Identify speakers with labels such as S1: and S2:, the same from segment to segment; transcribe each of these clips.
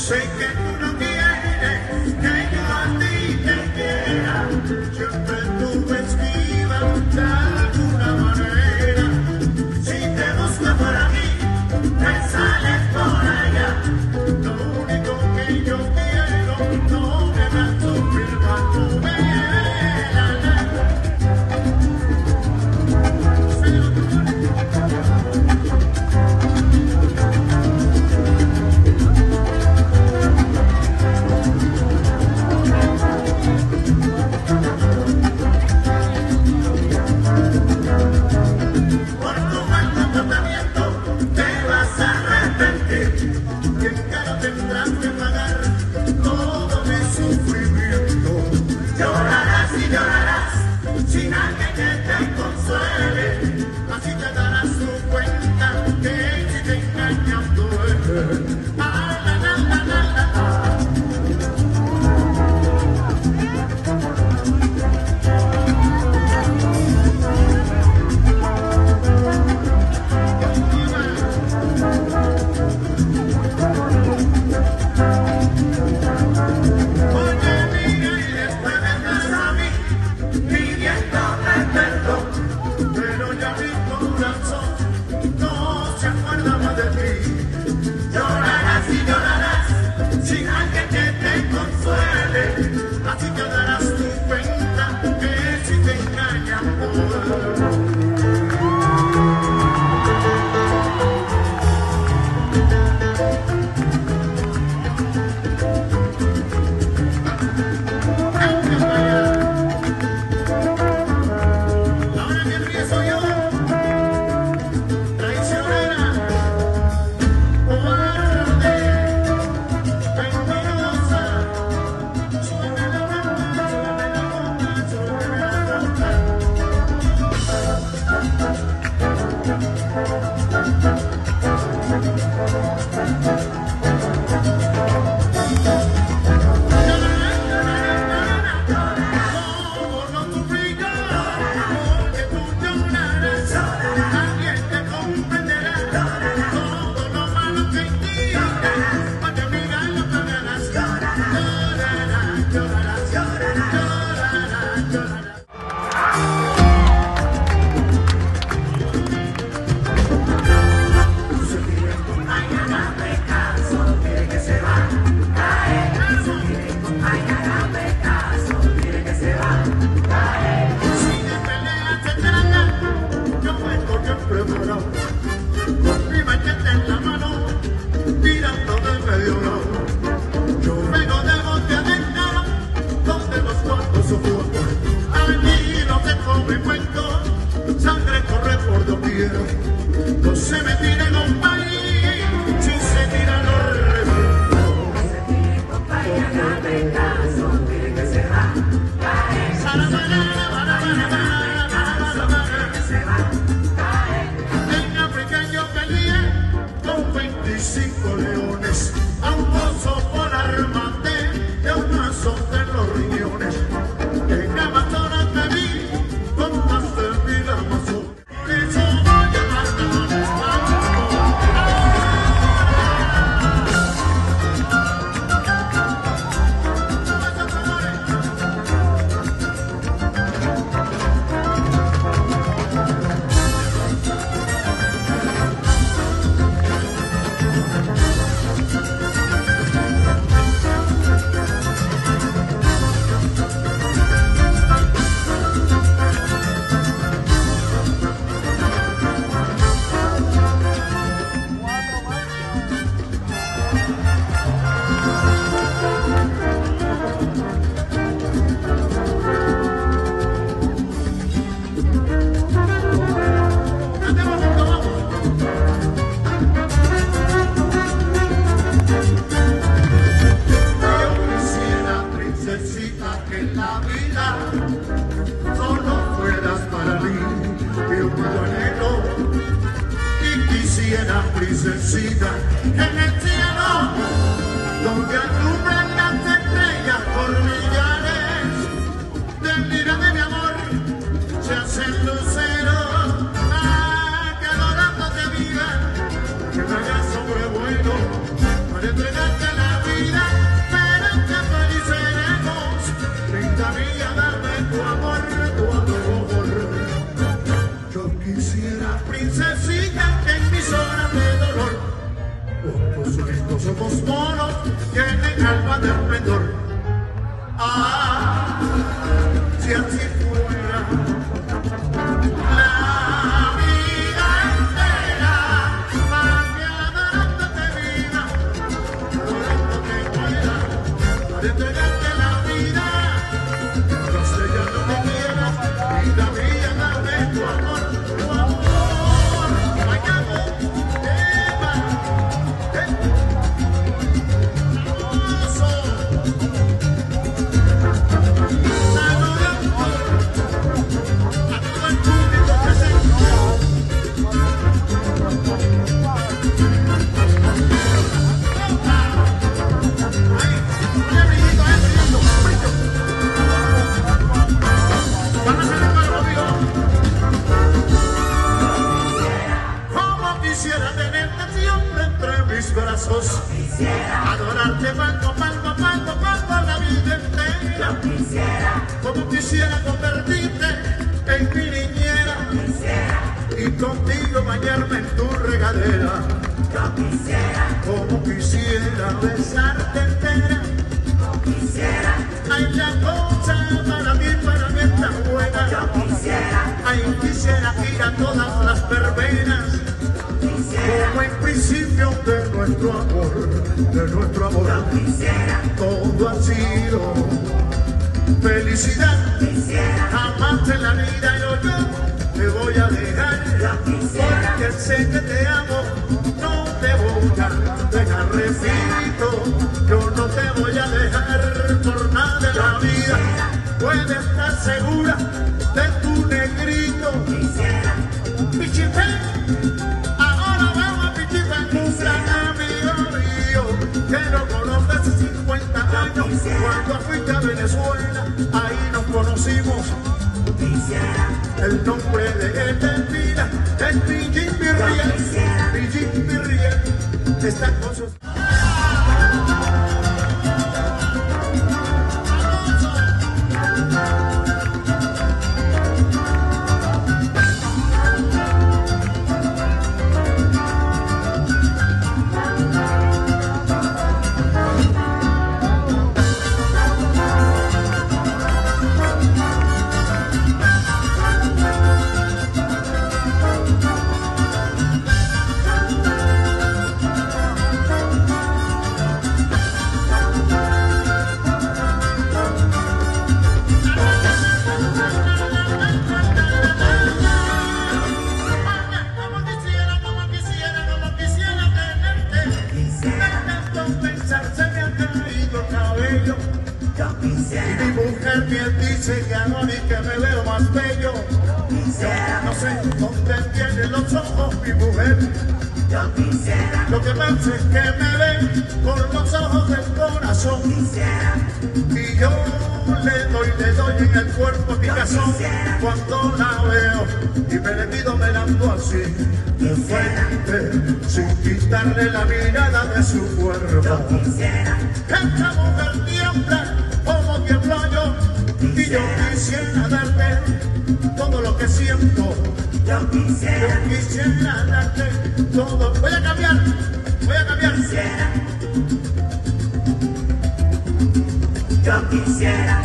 S1: Sé que tú no quieres que yo a ti te quiera. Siempre tuve esquiva de alguna manera. Si te busco por aquí, te sales por allá. Lo único que yo quiero, no me hagas sufrir cuando me ojos moros tienen alma de esplendor. Ah, si así fuera la vida entera, para que adorarte te viva, adorando te muera, para entregarte la vida. No sé ya lo que quieras, vida mía, dame tu amor, tu amor. Mañana, Eva, hermoso. Saludando a todo el público presente. Ahí, brillito, brillito, brillo. Van a hacer el palo, amigo. Como quisiera tenerte siempre entre mis brazos, adorarte palmo, palmo, palmo, palmo la vida entera. Como quisiera convertirte en mi niñera y contigo bañarme en tu regadera. Como quisiera besarte entera. Ay, la cosa para mí está buena. Ay, quisiera ir a todas las verbenas, como el principio de nuestro amor, todo ha sido felicidad. Jamás en la vida yo te voy a dejar, porque sé que te amo, no te voy a dejar, repito, yo no te voy a dejar por nada de la vida. Puedes estar segura de tu negrito. Pichipé, ahora vamos a Pichipé, un gran amigo mío que no conoce hace 50 años. Cuando fuiste a Venezuela, ahí nos conocimos. El nombre de esta vida es Pichín Virriel. Pichín Virriel está con sus... Mi mujer bien dice que ahora y que me veo más bello. Yo no sé dónde tiene los ojos mi mujer. Lo que pasa es que me ve con los ojos del corazón. Y yo le doy en el cuerpo picazón cuando la veo y me le pido velando así de frente, sin quitarle la mirada de su cuerpo. Esta mujer tiembla como tiemblo yo, y yo quisiera darte todo lo que siento. Yo quisiera darte todo. Voy a cambiar.
S2: Yo quisiera.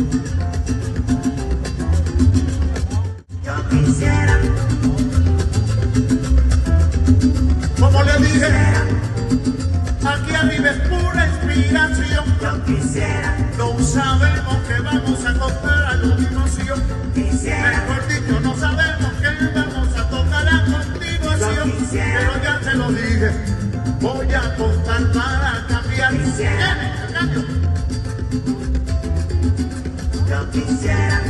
S1: Como le dije, aquí arriba es pura inspiración.
S2: Yo quisiera.
S1: No sabemos qué vamos a tocar a continuación. Mejor dicho, no sabemos qué vamos a tocar a continuación. Pero ya te lo dije, voy a apostar para cambiar. ¿Viene? Cambio.
S2: Yo quisiera.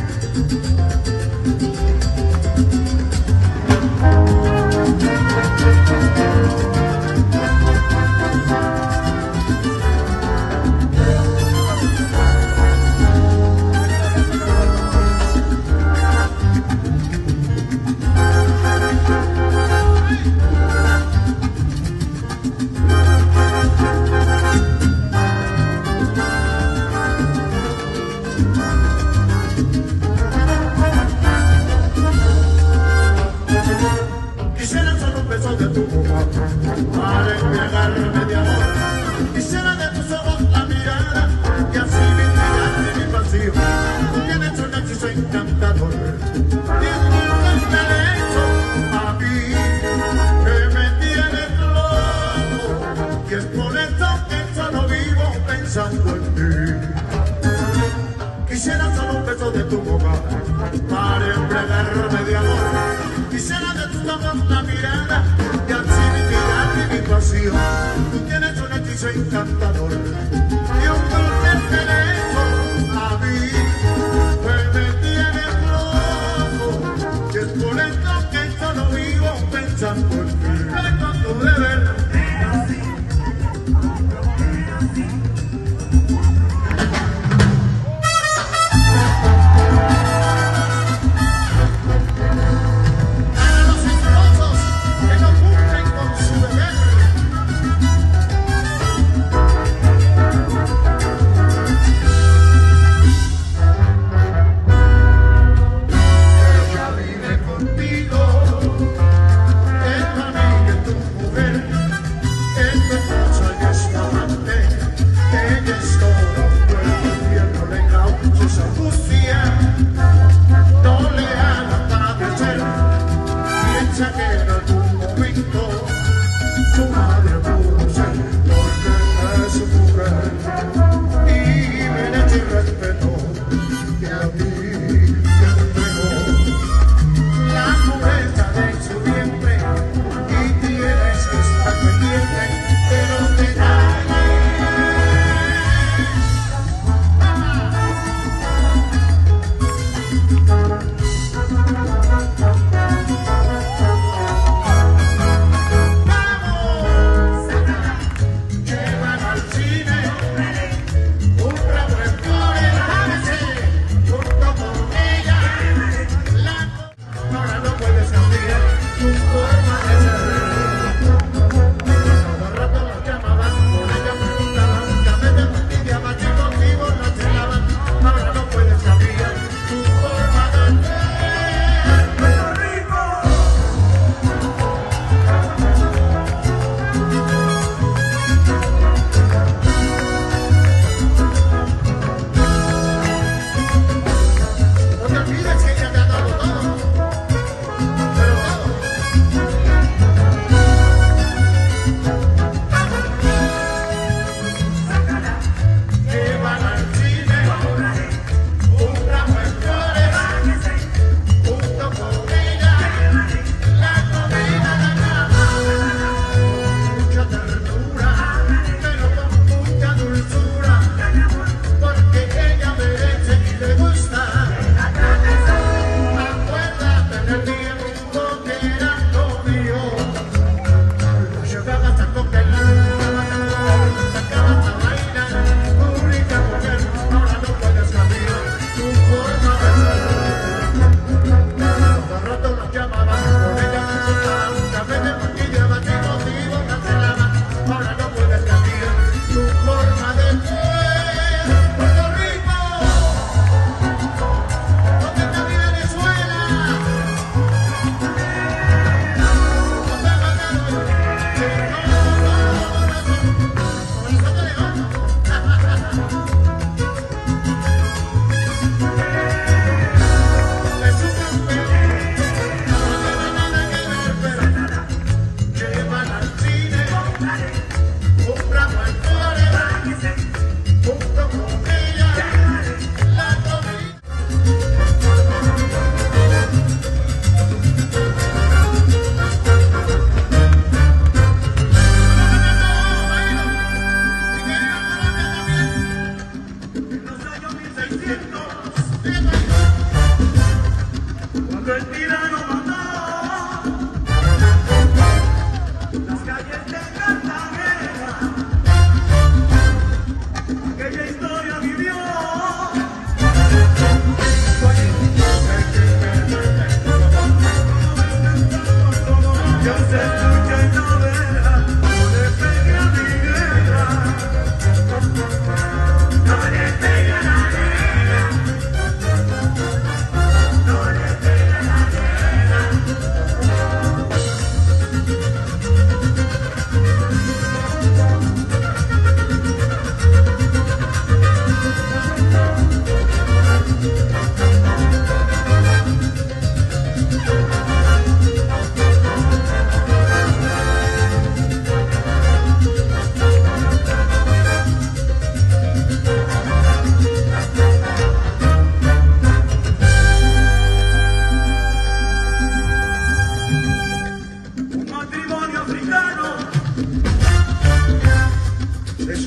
S1: pensando en ti. Quisiera solo un beso de tu boca para embriagarme de amor. Quisiera de tus ojos la mirada y así mi mi pasión. Tú tienes un hechizo encantador y un dulce telecho a mí me tiene loco. Y es por esto que solo vivo pensando en ti. Pero tu deber.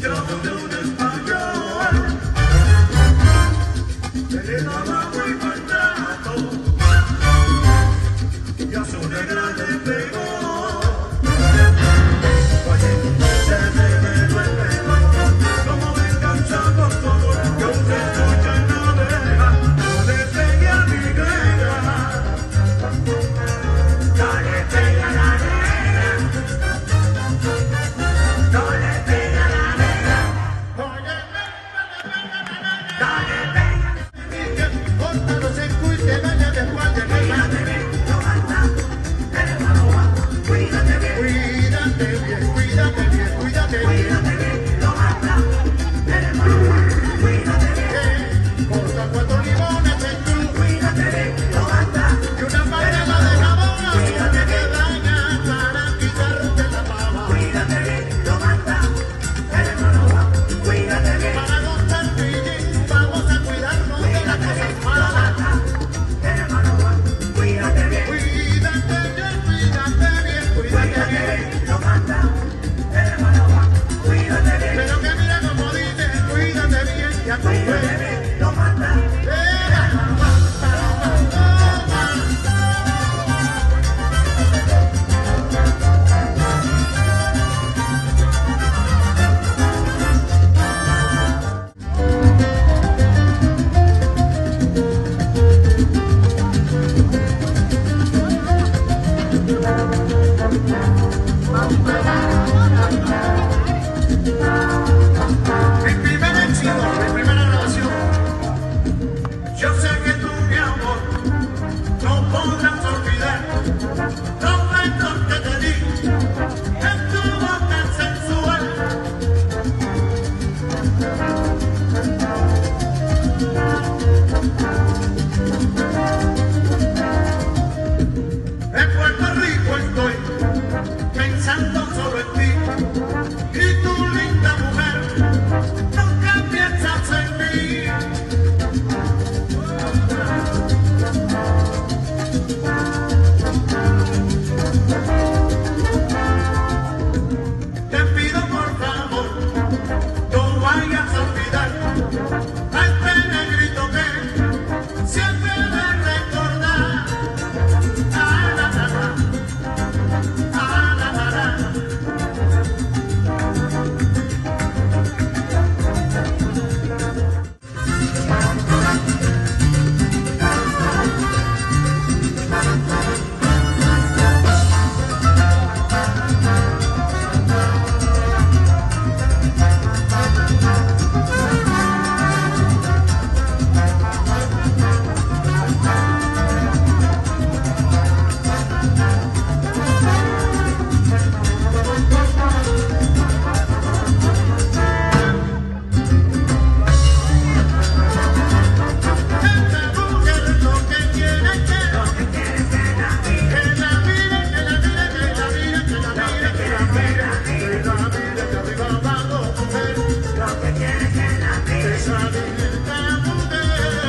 S1: yo de un español, que le daba muy buen trato, y a su negra le pegó. Oye, se reveló el pelo, como venganza por todo, que usted escucha en la oreja, no le pegue a mi negra.
S2: No le pega a la negra. No le pega a la negra.
S1: Oye,
S2: No le pega.
S1: corta los circuitos de daña después de
S2: Cuídate bien, no mata. Eres malo, guapo. Cuídate bien.
S1: Cuídate bien, cuídate bien, cuídate bien.
S2: Cuídate bien, no mata. Eres malo, guapo. Cuídate bien.
S1: Corta 4 limones en cruz
S2: Cuídate bien, no mata.
S1: y una panela de jabón azul que te daña para quitarte la baba.
S2: Cuídate bien, no mata. Eres malo, guapo. Cuídate bien.
S1: Para gozar pillín, vamos a cuidarnos de las cosas malas.
S2: Eres malo, guapo. Cuídate bien.
S1: Cuídate bien, cuídate bien, cuídate bien.
S2: No mata. Eres malo, guapo. Cuídate bien.
S1: Pero que mira como dice, cuídate bien, ya tú
S2: Cuídate
S1: ves.
S2: bien, no mata.
S1: Mi primer éxito, mi primera grabación. Yo sé que tú, mi amor, no podrás olvidar los besos que te di en tu boca sensual. En Puerto Rico estoy pensando solo en ti y tu linda mujer nunca piensas en mí. Te pido por favor, no vayas a olvidar a este negrito que siempre me recorda. Ah, la, la, la. Ah, la, la, la. Esta mujer lo que quiere es que la mire, que la mire, que la mire, que la mire, que la mire, que la mire de arriba abajo, mujer.
S2: Lo que quiere que la mire.
S1: Esa linda mujer.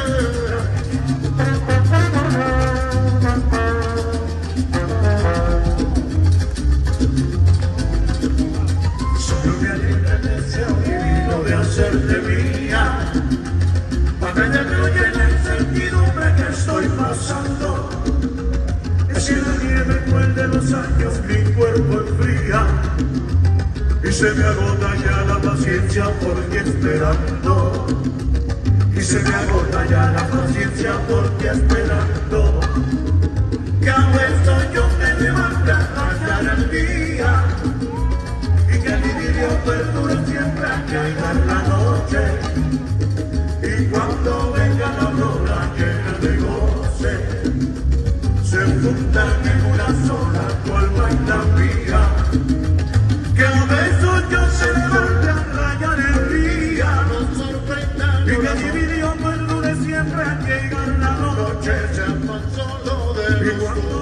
S1: Solo me alegra el deseo divino de hacerte mía. Para que te fluya la incertidumbre que estoy pasando. Es que la nieve cruel de los años mi cuerpo enfría. Y se me agota ya la paciencia por ti esperando. Y se me agota ya la paciencia por ti esperando. Que a veces yo me levanto a callar el día. Y que el idilio perdure siempre a caiga la noche. Y cuando venga la aurora llena de goce, se fundan en una sola tu alma y la mía. Que a besos yo se levante a rayar el día, nos sorprenda. Y que el idilio perdure siempre a llegar la noche, se solo de y cuando